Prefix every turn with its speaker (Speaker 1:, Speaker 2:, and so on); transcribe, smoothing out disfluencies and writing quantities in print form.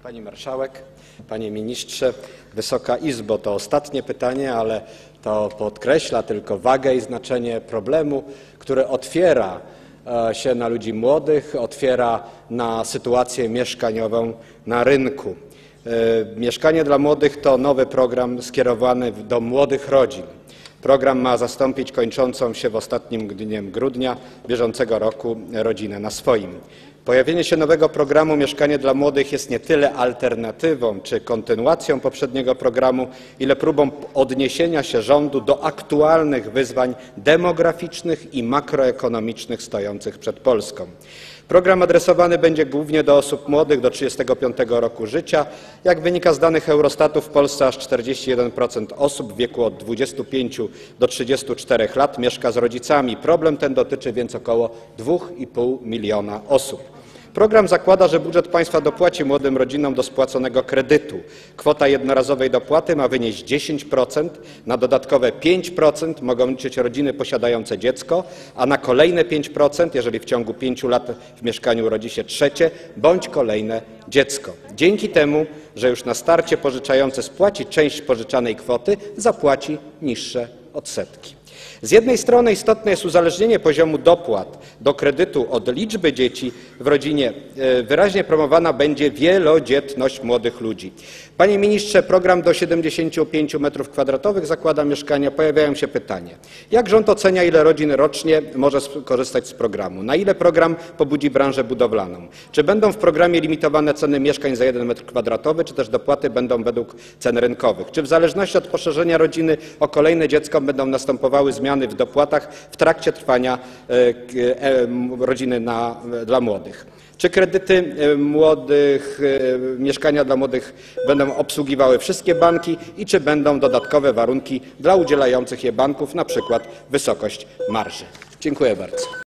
Speaker 1: Pani Marszałek, Panie Ministrze, Wysoka Izbo. To ostatnie pytanie, ale to podkreśla tylko wagę i znaczenie problemu, który otwiera się na ludzi młodych, otwiera na sytuację mieszkaniową na rynku. Mieszkanie dla młodych to nowy program skierowany do młodych rodzin. Program ma zastąpić kończącą się w ostatnim dniem grudnia bieżącego roku rodzinę na swoim. Pojawienie się nowego programu Mieszkanie dla młodych jest nie tyle alternatywą czy kontynuacją poprzedniego programu, ile próbą odniesienia się rządu do aktualnych wyzwań demograficznych i makroekonomicznych stojących przed Polską. Program adresowany będzie głównie do osób młodych do 35 roku życia. Jak wynika z danych Eurostatu, w Polsce aż 41% osób w wieku od 25 do 34 lat mieszka z rodzicami. Problem ten dotyczy więc około 2,5 miliona osób. Program zakłada, że budżet państwa dopłaci młodym rodzinom do spłaconego kredytu. Kwota jednorazowej dopłaty ma wynieść 10%, na dodatkowe 5% mogą liczyć rodziny posiadające dziecko, a na kolejne 5%, jeżeli w ciągu 5 lat w mieszkaniu urodzi się trzecie bądź kolejne dziecko. Dzięki temu, że już na starcie pożyczający spłaci część pożyczanej kwoty, zapłaci niższe odsetki. Z jednej strony istotne jest uzależnienie poziomu dopłat do kredytu od liczby dzieci w rodzinie. Wyraźnie promowana będzie wielodzietność młodych ludzi. Panie ministrze, program do 75 m2 zakłada mieszkania. Pojawiają się pytania. Jak rząd ocenia, ile rodzin rocznie może skorzystać z programu? Na ile program pobudzi branżę budowlaną? Czy będą w programie limitowane ceny mieszkań za 1 m2, czy też dopłaty będą według cen rynkowych? Czy w zależności od poszerzenia rodziny o kolejne dziecko będą następowały zmiany w dopłatach w trakcie trwania rodziny dla młodych? Czy kredyty mieszkania dla młodych będą obsługiwały wszystkie banki i czy będą dodatkowe warunki dla udzielających je banków, na przykład wysokość marży? Dziękuję bardzo.